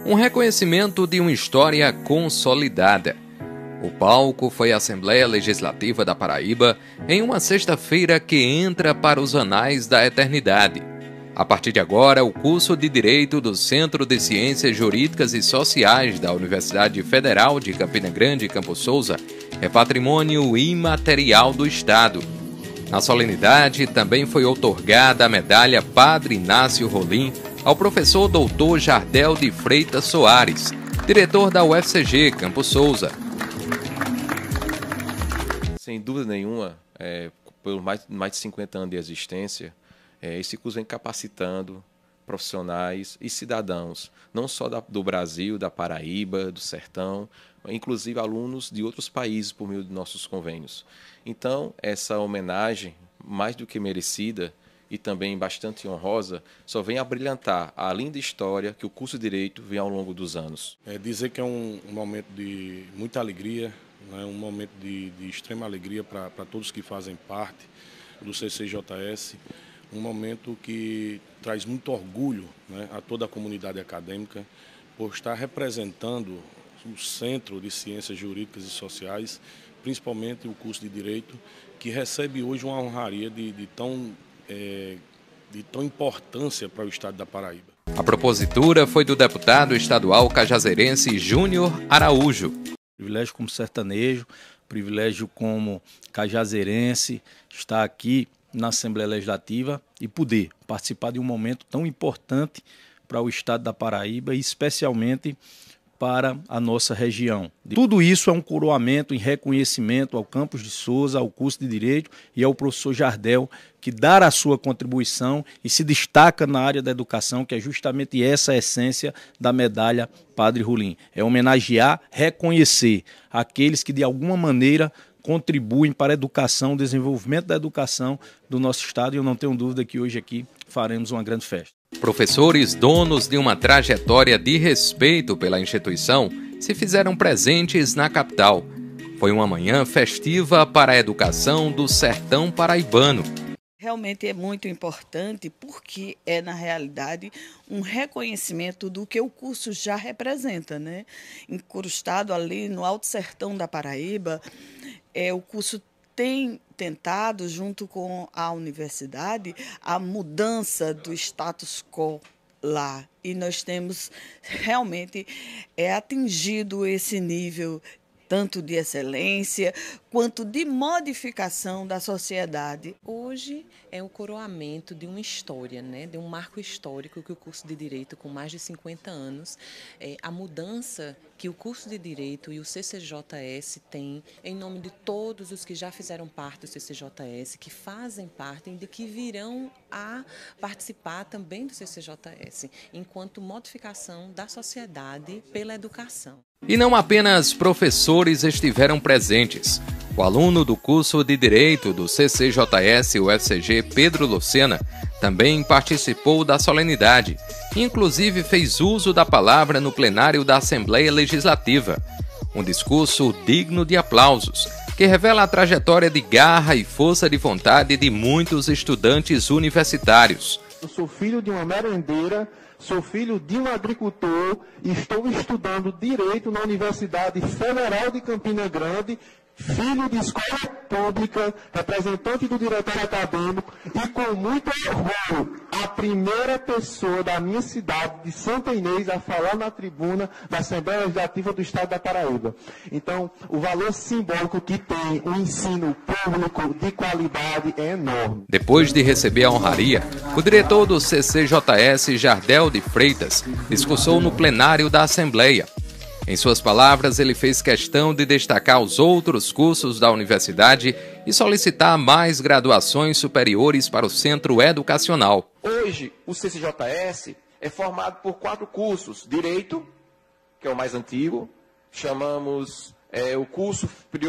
Um reconhecimento de uma história consolidada. O palco foi a Assembleia Legislativa da Paraíba em uma sexta-feira que entra para os anais da eternidade. A partir de agora, o curso de Direito do Centro de Ciências Jurídicas e Sociais da Universidade Federal de Campina Grande, Campo Souza, é patrimônio imaterial do Estado. Na solenidade, também foi outorgada a medalha Padre Inácio Rolim ao professor Dr. Jardel de Freitas Soares, diretor da UFCG, Campo Souza. Sem dúvida nenhuma, por mais de 50 anos de existência, esse curso vem capacitando profissionais e cidadãos, não só do Brasil, da Paraíba, do Sertão, inclusive alunos de outros países por meio de nossos convênios. Então, essa homenagem, mais do que merecida e também bastante honrosa, só vem a brilhantar a linda história que o curso de Direito vem ao longo dos anos. Dizer que é um momento de muita alegria, né? Um momento de extrema alegria para todos que fazem parte do CCJS, um momento que traz muito orgulho, né, a toda a comunidade acadêmica por estar representando o Centro de Ciências Jurídicas e Sociais, principalmente o curso de Direito, que recebe hoje uma honraria de tão importância para o Estado da Paraíba. A propositura foi do deputado estadual cajazeirense Júnior Araújo. Privilégio como sertanejo, privilégio como cajazeirense, estar aqui na Assembleia Legislativa e poder participar de um momento tão importante para o Estado da Paraíba e especialmente para a nossa região. Tudo isso é um coroamento em reconhecimento ao Campos de Souza, ao curso de Direito e ao professor Jardel, que dá a sua contribuição e se destaca na área da educação, que é justamente essa a essência da medalha Padre Rolim. É homenagear, reconhecer aqueles que de alguma maneira contribuem para a educação, o desenvolvimento da educação do nosso Estado, e eu não tenho dúvida que hoje aqui faremos uma grande festa. Professores, donos de uma trajetória de respeito pela instituição, se fizeram presentes na capital. Foi uma manhã festiva para a educação do sertão paraibano. Realmente é muito importante porque é, na realidade, um reconhecimento do que o curso já representa, né? Incrustado ali no Alto Sertão da Paraíba, o curso tem tentado, junto com a universidade, a mudança do status quo lá. E nós temos realmente atingido esse nível tanto de excelência quanto de modificação da sociedade. Hoje é o coroamento de uma história, né? De um marco histórico que o curso de Direito, com mais de 50 anos, a mudança que o curso de Direito e o CCJS têm, em nome de todos os que já fizeram parte do CCJS, que fazem parte e de que virão a participar também do CCJS, enquanto modificação da sociedade pela educação. E não apenas professores estiveram presentes. O aluno do curso de Direito do CCJS UFCG, Pedro Lucena, também participou da solenidade. Inclusive fez uso da palavra no plenário da Assembleia Legislativa. Um discurso digno de aplausos, que revela a trajetória de garra e força de vontade de muitos estudantes universitários. Eu sou filho de uma merendeira, sou filho de um agricultor e estou estudando Direito na Universidade Federal de Campina Grande, filho de escola pública, representante do diretório acadêmico e com muito orgulho, a primeira pessoa da minha cidade, de Santa Inês, a falar na tribuna da Assembleia Legislativa do Estado da Paraíba. Então, o valor simbólico que tem o ensino público de qualidade é enorme. Depois de receber a honraria, o diretor do CCJS, Jardel de Freitas, discursou no plenário da Assembleia. Em suas palavras, ele fez questão de destacar os outros cursos da universidade e solicitar mais graduações superiores para o centro educacional. Hoje, o CCJS é formado por 4 cursos. Direito, que é o mais antigo, chamamos o curso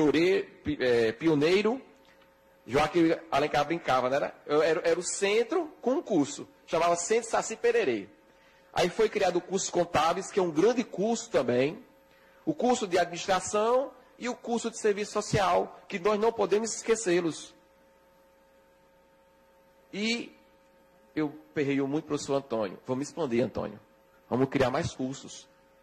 pioneiro, Joaquim Alencar brincava, né? Era o centro com um curso, chamava Centro Saci Pererê. Aí foi criado o curso Contábeis, que é um grande curso também, o curso de Administração e o curso de Serviço Social, que nós não podemos esquecê-los. E eu perreio muito para o professor Antônio. Vamos expandir, Antônio. Vamos criar mais cursos.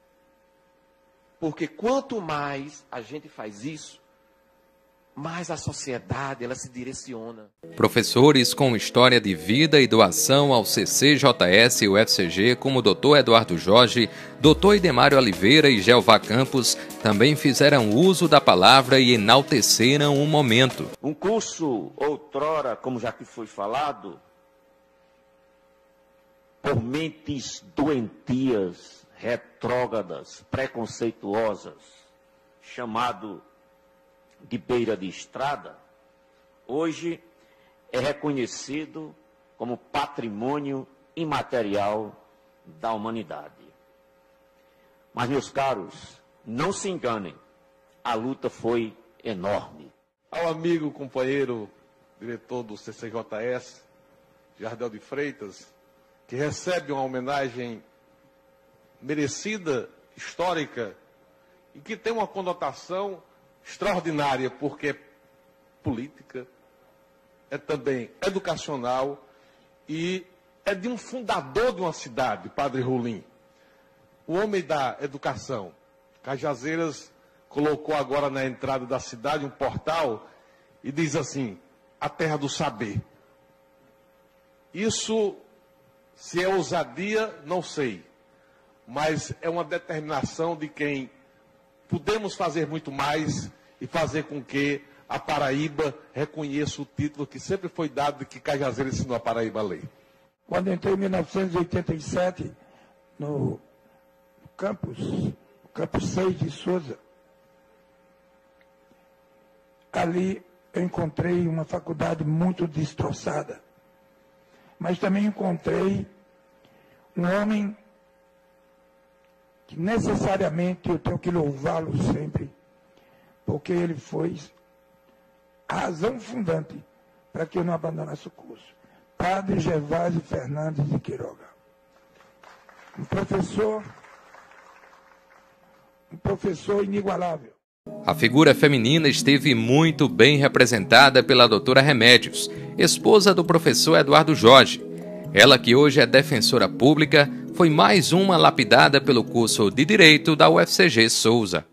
Porque quanto mais a gente faz isso, mais a sociedade ela se direciona. Professores com história de vida e doação ao CCJS e UFCG, como o Dr. Eduardo Jorge, Dr. Idemário Oliveira e Jeová Campos, também fizeram uso da palavra e enalteceram o momento. Um curso, outrora, como já que foi falado, por mentes doentias, retrógradas, preconceituosas, chamado de beira de estrada, hoje é reconhecido como patrimônio imaterial da humanidade. Mas, meus caros, não se enganem, a luta foi enorme. Ao amigo, companheiro, diretor do CCJS, Jardel de Freitas, que recebe uma homenagem merecida, histórica, e que tem uma conotação extraordinária, porque é política, é também educacional e é de um fundador de uma cidade, Padre Rolim, o homem da educação. Cajazeiras colocou agora na entrada da cidade um portal e diz assim: a terra do saber. Isso, se é ousadia, não sei, mas é uma determinação de quem podemos fazer muito mais e fazer com que a Paraíba reconheça o título que sempre foi dado de que Cajazeiras ensinou a Paraíba a ler. Quando entrei em 1987 no campus 6 de Souza, ali eu encontrei uma faculdade muito destroçada, mas também encontrei um homem que necessariamente eu tenho que louvá-lo sempre, porque ele foi a razão fundante para que eu não abandonasse o curso. Padre Gervásio Fernandes de Quiroga. Um professor inigualável. A figura feminina esteve muito bem representada pela doutora Remédios, esposa do professor Eduardo Jorge. Ela, que hoje é defensora pública, foi mais uma lapidada pelo curso de Direito da UFCG Souza.